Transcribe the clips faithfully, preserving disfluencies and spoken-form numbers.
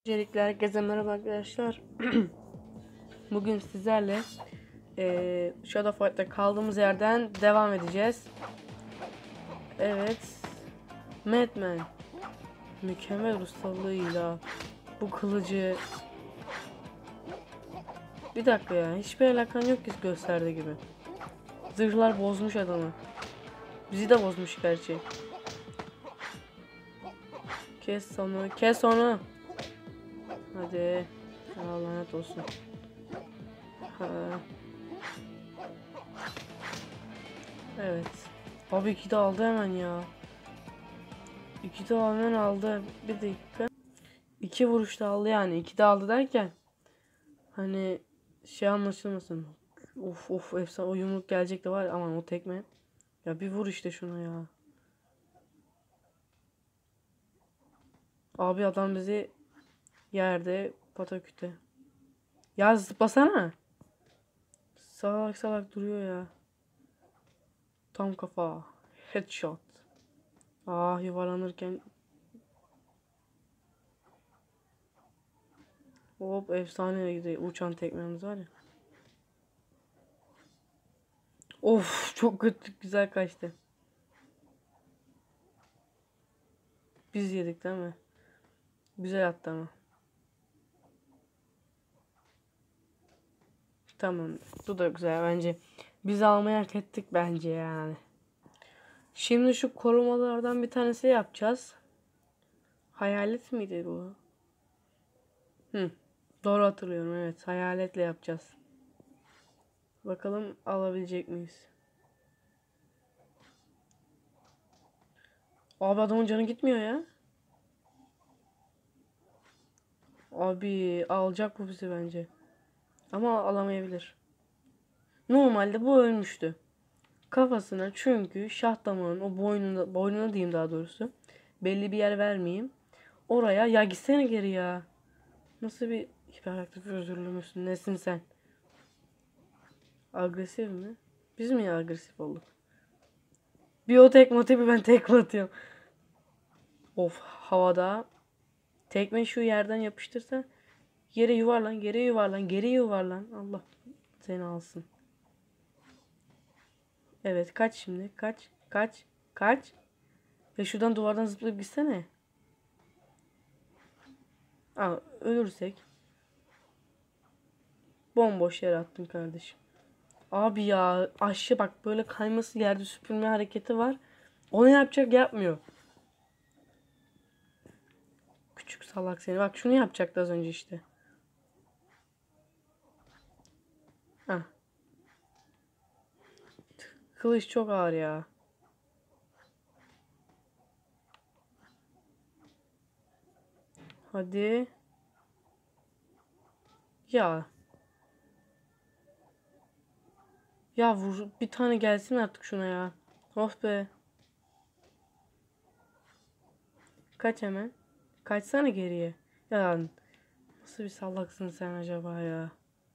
Öncelikle herkese merhaba arkadaşlar. Bugün sizlerle e, Shadow Fight'ta kaldığımız yerden devam edeceğiz. Evet, Madman mükemmel ustalığıyla bu kılıcı, bir dakika ya, hiçbir alakan yok ki gösterdiği gibi. Zırhlar bozmuş adamı. Bizi de bozmuş gerçi. Kes onu, kes onu. Hadi. Ya, lanet olsun. Ha. Evet. Abi iki de aldı hemen ya. İki de hemen aldı. Bir dakika. İki vuruşta aldı yani. İki de aldı derken hani şey anlaşılmasın. Of of efsane, o yumruk gelecek de var, aman o tekme. Ya bir vur işte şuna ya. Abi adam bizi yerde pataküte. Ya zıplasana. Salak salak duruyor ya. Tam kafa. Headshot. Ah, yuvarlanırken. Hop, efsane gidiyor. Uçan tekmemiz var ya. Of, çok kötü, güzel kaçtı. Biz yedik değil mi? Güzel attı ama. Tamam. Bu da güzel bence. Biz almayı hak ettik bence yani. Şimdi şu korumalardan bir tanesi yapacağız. Hayalet miydi bu? Hı. Doğru hatırlıyorum, evet. Hayaletle yapacağız. Bakalım alabilecek miyiz? Abi adamın canı gitmiyor ya. Abi alacak bu bizi bence. Ama alamayabilir. Normalde bu ölmüştü. Kafasına, çünkü şah damarın o boynuna, boynuna diyeyim daha doğrusu. Belli bir yer vermeyeyim. Oraya, ya gitsene geri ya. Nasıl bir hiperaktif özürlü müsün? Nesin sen? Agresif mi? Biz mi ya agresif olduk? Bir o tekme atıyor, bir ben tekme atıyorum. Of, havada. Tekme şu yerden yapıştırsa. Yere yuvarlan, yere yuvarlan, geri yuvarlan. Allah seni alsın. Evet, kaç şimdi. Kaç, kaç, kaç. Ya şuradan duvardan zıplayıp gitsene. Aa, ölürsek. Bomboş yere attın kardeşim. Abi ya, aşağı bak, böyle kayması, yerde süpürme hareketi var. Onu yapacak, yapmıyor. Küçük salak seni. Bak şunu yapacaktı az önce işte. Heh. Kılıç çok ağır ya. Hadi. Ya. Ya vur. Bir tane gelsin artık şuna ya. Oh be. Kaç hemen. Kaçsana geriye. Ya nasıl bir salaksın sen acaba ya.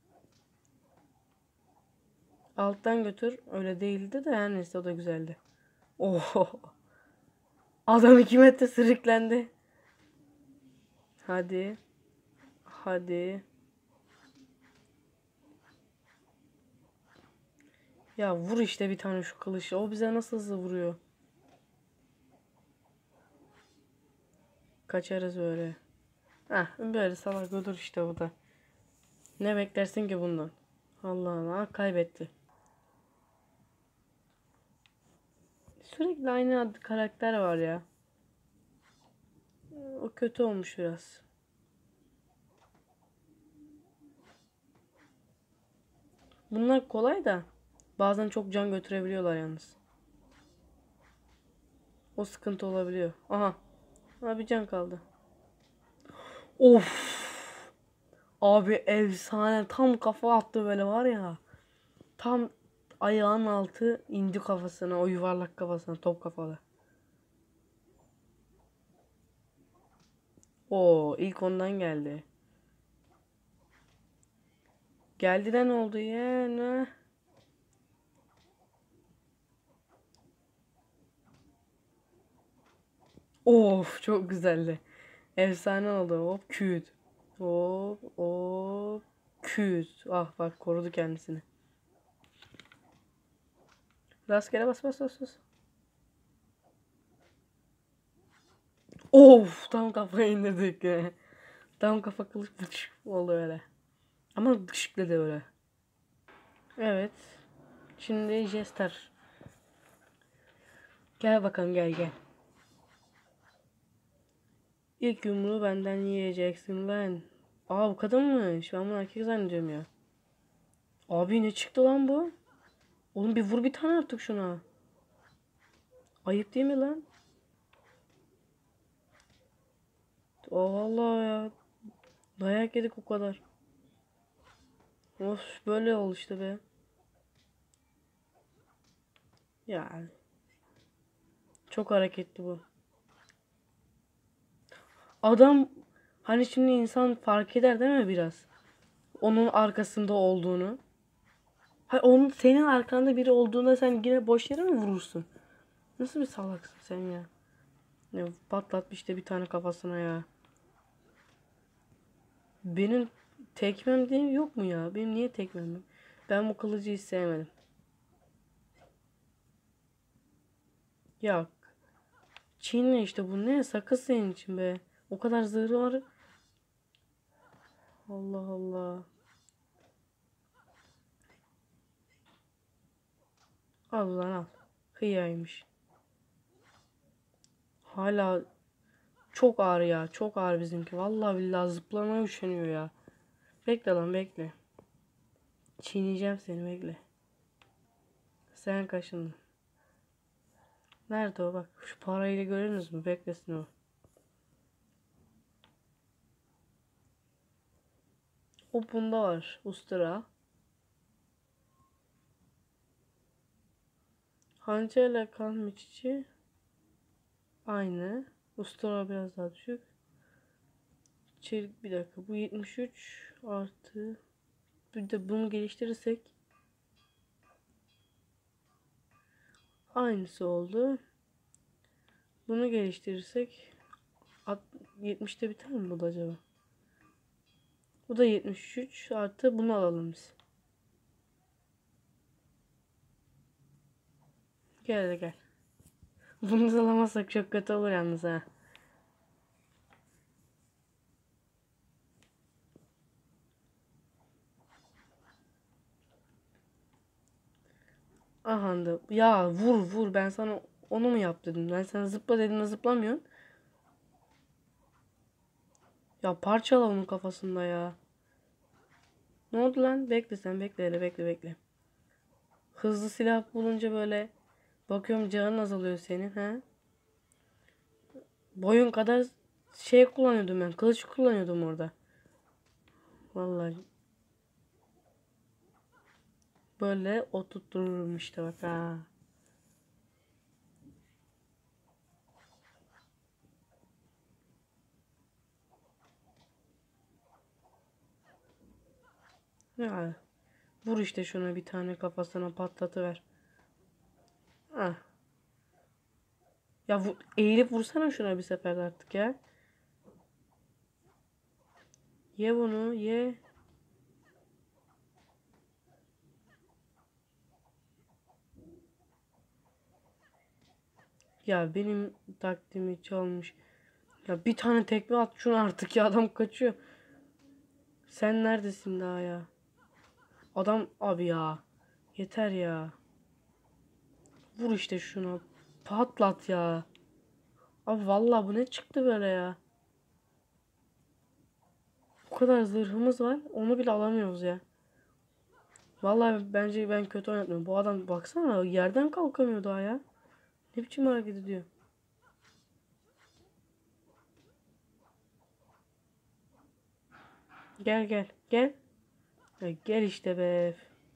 Alttan götür. Öyle değildi de her neyse, o da güzeldi. Oh. Adam iki metre sürüklendi. Hadi. Hadi. Ya vur işte bir tane şu kılıçla. O bize nasıl hızlı vuruyor. Kaçarız böyle. Heh, böyle salak olur işte bu da. Ne beklersin ki bundan? Allah Allah, kaybetti. Sürekli aynı adı karakter var ya. O kötü olmuş biraz. Bunlar kolay da bazen çok can götürebiliyorlar yalnız. O sıkıntı olabiliyor. Aha. Ha, bir can kaldı. Of. Abi efsane, tam kafa attı böyle var ya. Tam ayağın altı indi kafasına, o yuvarlak kafasına, top kafalı. Oo, ilk ondan geldi. Geldi de ne oldu ya? Ne? Of, çok güzeldi. Efsane oldu. Hop, küt. Hop hop. Küt. Ah bak korudu kendisini. Rastgele bas bas bas bas. Of tam kafaya indirdik. Tam kafa kılıç bıç oldu öyle. Ama dışıklı da öyle. Evet. Şimdi Jester. Gel bakalım gel gel. İlk yumruğu benden yiyeceksin ben. Aa bu kadınmış. Ben bunu erkek zannediyorum ya. Abi ne çıktı lan bu? Oğlum bir vur bir tane artık şuna. Ayıp değil mi lan? Oh vallahi ya. Dayak yedik o kadar. Of böyle oldu işte be. Ya çok hareketli bu. Adam hani şimdi insan fark eder değil mi biraz? Onun arkasında olduğunu. Hayır onun senin arkanda biri olduğunda sen yine boş yere mi vurursun? Nasıl bir salaksın sen ya? Ya patlatmış işte bir tane kafasına ya. Benim tekmem değil yok mu ya? Benim niye tekmem yok? Ben bu kılıcı hiç sevmedim. Ya Çin'le işte bu ne? Sakız senin için be. O kadar zırhı var. Allah Allah. Al lan al. Hıyaymış. Hala çok ağır ya. Çok ağır bizimki. Vallahi billahi zıplamaya üşeniyor ya. Bekle lan bekle. Çiğneyeceğim seni bekle. Sen kaşındın. Nerede o bak. Şu parayla görüyorsunuz mu? Beklesin o. O bunda var. Ustura. Hançerle kan miçici. Aynı. Ustura biraz daha düşük. Çelik bir dakika. Bu yetmiş üç artı. Bir de bunu geliştirirsek. Aynısı oldu. Bunu geliştirirsek. yetmişte biter mi bu da acaba? Bu da yetmiş üç artı bunu alalım biz. Gel de gel. Bunu da alamazsak çok kötü olur yalnız ha. Aha da ya vur vur ben sana onu mu yap dedim. Ben sana zıpla dedim de zıplamıyorsun. Ya parçala onun kafasında ya. Ne oldu lan? Bekle sen bekle hele bekle bekle. Hızlı silah bulunca böyle bakıyorum canın azalıyor senin ha. Boyun kadar şey kullanıyordum ben. Kılıç kullanıyordum orada. Vallahi böyle oturttururum işte bak ha. Ya vur işte şuna bir tane kafasına patlatıver. Ah. Ya vu- eğilip vursana şuna bir seferde artık ya. Ye bunu ye. Ya benim taktiğimi çalmış. Ya bir tane tekme at şunu artık ya adam kaçıyor. Sen neredesin daha ya? Adam abi ya. Yeter ya. Vur işte şunu. Patlat ya. Abi vallahi bu ne çıktı böyle ya? Bu kadar zırhımız var. Onu bile alamıyoruz ya. Vallahi bence ben kötü oynatmıyorum. Bu adam baksana yerden kalkamıyor daha ya. Ne biçim hareket ediyor? Gel gel gel. Ya gel işte be.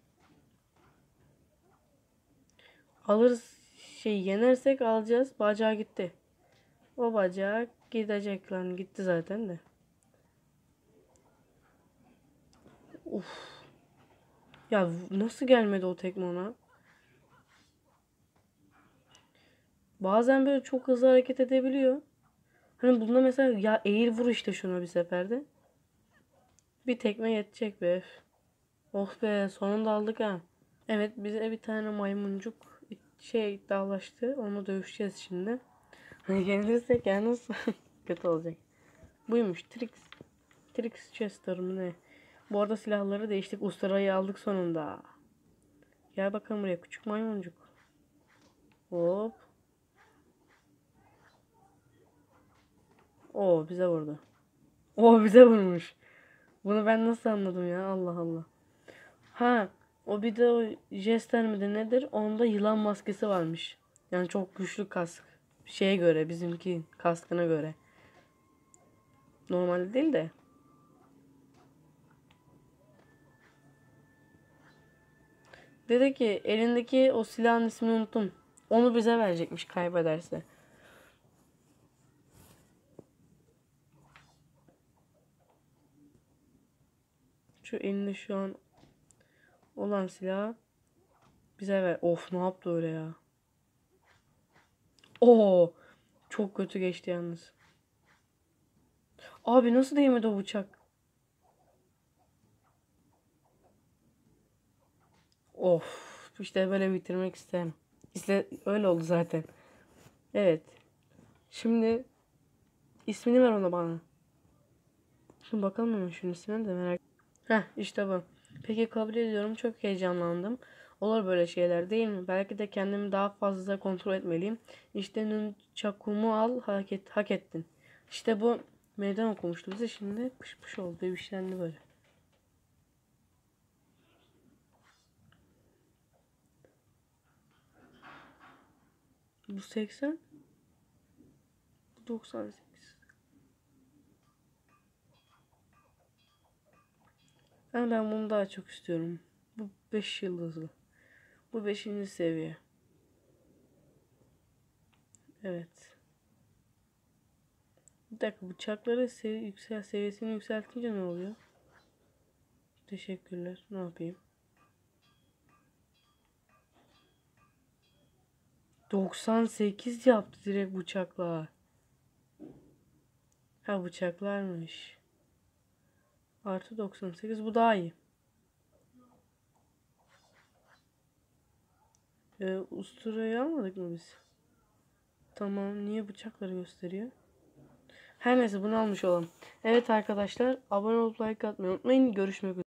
Alırız şey yenersek alacağız. Bacağı gitti. O bacak gidecek lan. Gitti zaten de. Uf. Ya nasıl gelmedi o tekme ona? Bazen böyle çok hızlı hareket edebiliyor. Hani bunda mesela ya eğil vur işte şuna bir seferde. Bir tekme yetecek be. Oh be, sonunda aldık ha. Evet, bize bir tane maymuncuk şey iddialaştı. Onu dövüşeceğiz şimdi. Hani yenilirsek yalnız kötü olacak. Buymuş Trix. Trix Chester mı ne? Bu arada silahları değiştik. Ustarayı aldık sonunda. Gel bakalım buraya küçük maymuncuk. Hop. Oo, bize vurdu. Oo, bize vurmuş. Bunu ben nasıl anladım ya? Allah Allah. Ha, o bir de o Jester midir nedir? Onda yılan maskesi varmış. Yani çok güçlü kask. Şeye göre, bizimki kaskına göre. Normalde değil de. Dedi ki elindeki o silahın ismini unuttum. Onu bize verecekmiş kaybederse. Şu elinde şu an olan silahı bize ver. Of, ne yaptı öyle ya? Oo, çok kötü geçti yalnız. Abi nasıl değmedi o bıçak? Of, işte böyle bitirmek isterim. İşte öyle oldu zaten. Evet. Şimdi ismini ver ona bana. Şimdi bakalım hemen şunun ismini de merak. Heh, işte bu. Peki, kabul ediyorum. Çok heyecanlandım. Olur böyle şeyler değil mi? Belki de kendimi daha fazla kontrol etmeliyim. İşte nunchakumu al, hak, et, hak ettin. İşte bu meydan okumuştu bize, şimdi pış pış oldu. Devişlendi böyle. Bu seksen. Bu doksan sekiz. Yani ben bunu daha çok istiyorum. Bu beş yıldızlı. Bu beşinci seviye. Evet. Bir dakika, bıçakları sevi yüksel seviyesini yükseltince ne oluyor? Teşekkürler. Ne yapayım? doksan sekiz yaptı direkt bıçaklar. Ha, bıçaklarmış. Artı doksan sekiz, bu daha iyi. Ee, usturayı almadık mı biz? Tamam, niye bıçakları gösteriyor? Her neyse, bunu almış olalım. Evet arkadaşlar, abone olup like atmayı unutmayın. Görüşmek üzere.